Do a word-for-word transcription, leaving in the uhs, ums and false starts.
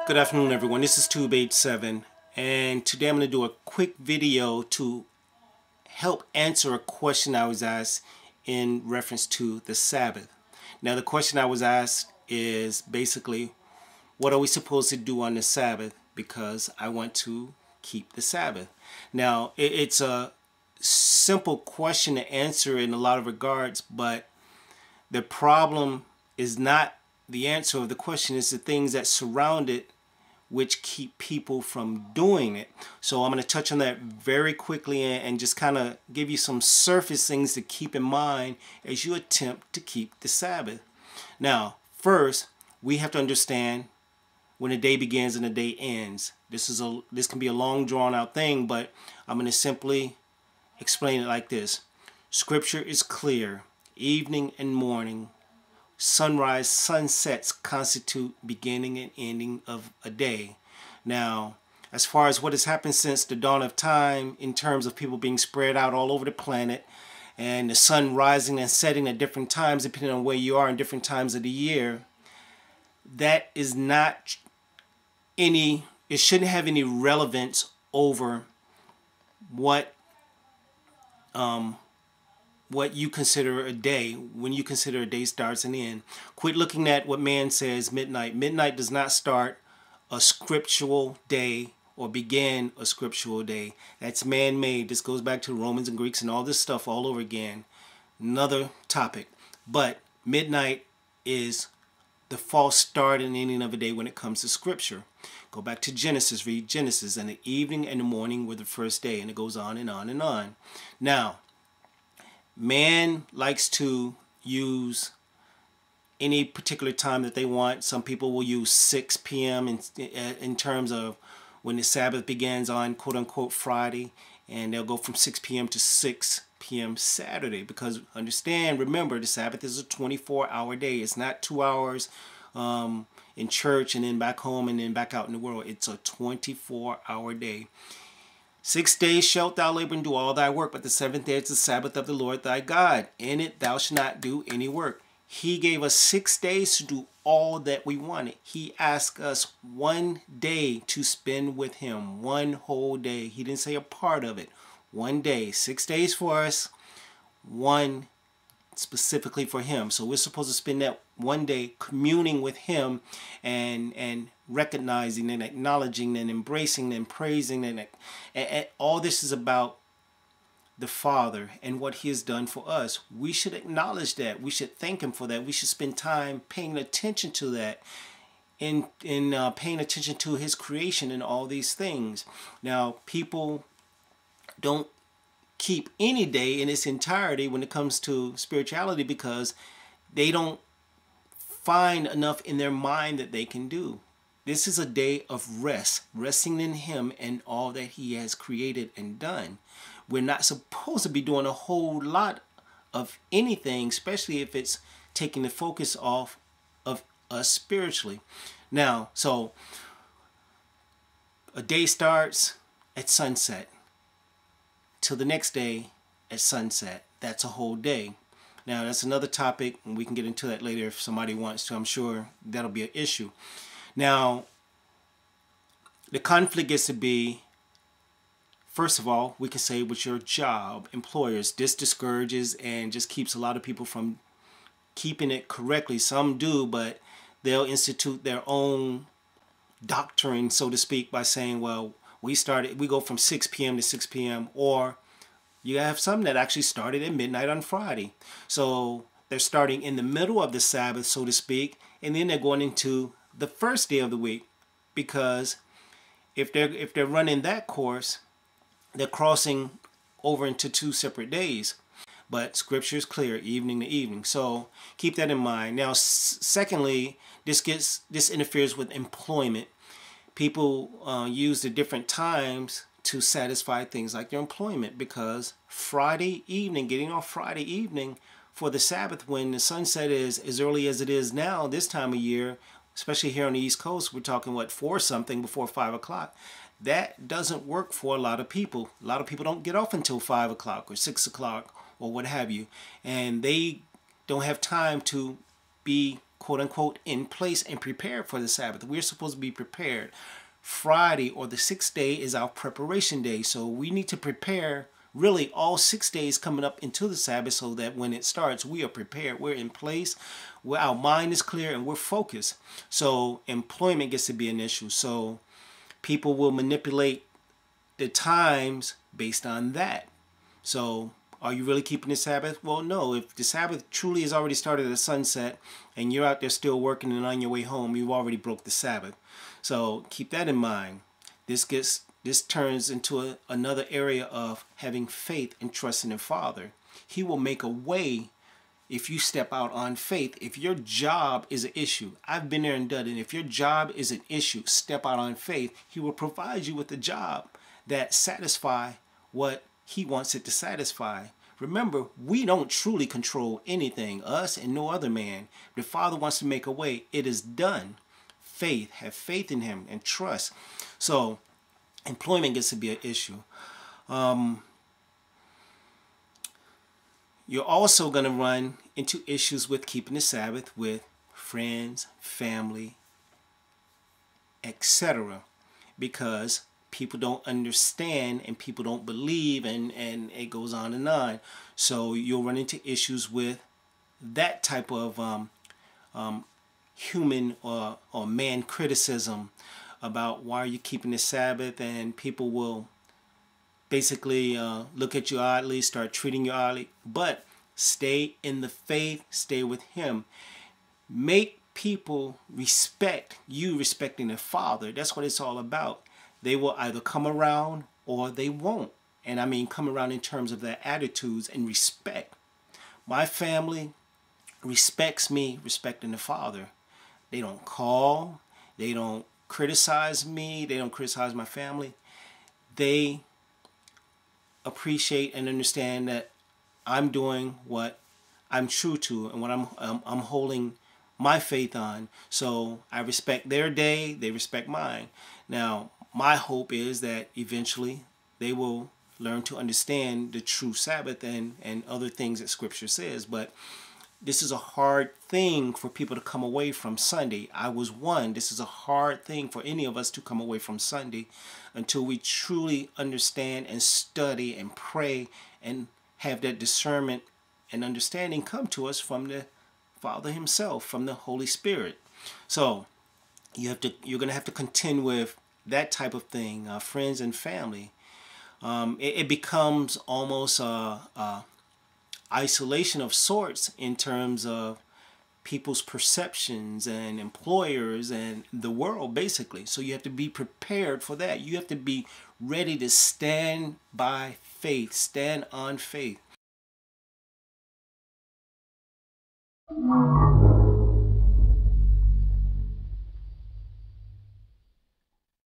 Good afternoon, everyone. This is Tube eighty-seven, and today I'm going to do a quick video to help answer a question I was asked in reference to the Sabbath. Now, the question I was asked is basically, what are we supposed to do on the Sabbath? Because I want to keep the Sabbath. Now, it's a simple question to answer in a lot of regards, but the problem is not the answer of the question, it's the things that surround it which keep people from doing it. So I'm going to touch on that very quickly and, and just kind of give you some surface things to keep in mind as you attempt to keep the Sabbath. Now, first, we have to understand when a day begins and a day ends. This is a this can be a long drawn out thing, but I'm going to simply explain it like this. Scripture is clear. Evening and morning, sunrise, sunsets constitute beginning and ending of a day. Now, as far as what has happened since the dawn of time in terms of people being spread out all over the planet and the sun rising and setting at different times depending on where you are in different times of the year, that is not any, it shouldn't have any relevance over what um what you consider a day when you consider a day starts and ends. Quit looking at what man says midnight. Midnight does not start a scriptural day or begin a scriptural day. That's man-made. This goes back to Romans and Greeks and all this stuff all over again. Another topic. But midnight is the false start and ending of a day when it comes to scripture. Go back to Genesis, read Genesis, and the evening and the morning were the first day, and it goes on and on and on. Now, man likes to use any particular time that they want. Some people will use six p m in, in terms of when the Sabbath begins on quote-unquote Friday, and they'll go from six p m to six p m Saturday, because understand, remember, the Sabbath is a twenty-four hour day. It's not two hours um, in church and then back home and then back out in the world. It's a twenty-four hour day. Six days shalt thou labor and do all thy work, but the seventh day is the Sabbath of the Lord thy God. In it thou shalt not do any work. He gave us six days to do all that we wanted. He asked us one day to spend with him, one whole day. He didn't say a part of it. One day. Six days for us, one specifically for him. So we're supposed to spend that one day communing with him and and recognizing and acknowledging and embracing and praising and, and, and all this is about the Father and what he has done for us. We should acknowledge that. We should thank him for that. We should spend time paying attention to that, in in uh, paying attention to his creation and all these things. Now, people don't keep any day in its entirety when it comes to spirituality because they don't find enough in their mind that they can do. This is a day of rest, resting in him and all that he has created and done. We're not supposed to be doing a whole lot of anything, especially if it's taking the focus off of us spiritually. Now, so a day starts at sunset till the next day at sunset. That's a whole day. Now, that's another topic, and we can get into that later if somebody wants to. I'm sure that'll be an issue. Now, the conflict gets to be, first of all, we can say with your job, employers, this discourages and just keeps a lot of people from keeping it correctly. Some do, but they'll institute their own doctrine, so to speak, by saying, well, we started, we go from six p m to six p m, or you have some that actually started at midnight on Friday. So they're starting in the middle of the Sabbath, so to speak, and then they're going into the first day of the week, because if they're if they're running that course, they're crossing over into two separate days. But scripture is clear, evening to evening. So keep that in mind. Now, secondly, this gets this interferes with employment. People uh, use the different times to satisfy things like their employment, because Friday evening, getting off Friday evening for the Sabbath when the sunset is as early as it is now this time of year, especially here on the East Coast, we're talking, what, four something before five o'clock. That doesn't work for a lot of people. A lot of people don't get off until five o'clock or six o'clock or what have you. And they don't have time to be quote unquote in place and prepared for the Sabbath. We're supposed to be prepared. Friday or the sixth day is our preparation day. So we need to prepare really all six days coming up into the Sabbath so that when it starts, we are prepared. We're in place, where our mind is clear and we're focused. So employment gets to be an issue. So people will manipulate the times based on that. So are you really keeping the Sabbath? Well, no. If the Sabbath truly has already started at sunset and you're out there still working and on your way home, you've already broke the Sabbath. So keep that in mind. This gets this turns into a, another area of having faith and trusting in Father. He will make a way if you step out on faith. If your job is an issue, I've been there and done it. If your job is an issue, step out on faith. He will provide you with a job that satisfy what he wants it to satisfy. Remember, we don't truly control anything, us and no other man. If the Father wants to make a way, it is done. Faith, have faith in him and trust. So employment gets to be an issue. Um, you're also going to run into issues with keeping the Sabbath with friends, family, et cetera, because people don't understand and people don't believe, and, and it goes on and on. So you'll run into issues with that type of um, um, human or, or man criticism about why are you keeping the Sabbath, and people will basically uh, look at you oddly, start treating you oddly. But stay in the faith, stay with him. Make people respect you respecting the Father. That's what it's all about. They will either come around or they won't. And I mean come around in terms of their attitudes and respect. My family respects me respecting the Father. They don't call. They don't criticize me. They don't criticize my family. They appreciate and understand that I'm doing what I'm true to and what I'm, I'm, I'm holding my faith on. So I respect their day. They respect mine. Now, my hope is that eventually they will learn to understand the true Sabbath and, and other things that Scripture says. But this is a hard thing for people to come away from Sunday. I was one. This is a hard thing for any of us to come away from Sunday until we truly understand and study and pray and have that discernment and understanding come to us from the Father himself, from the Holy Spirit. So you have to, you're going to have to contend with that type of thing, uh, friends and family. Um, it, it becomes almost a, a isolation of sorts in terms of people's perceptions and employers and the world, basically. So you have to be prepared for that. You have to be ready to stand by faith, stand on faith.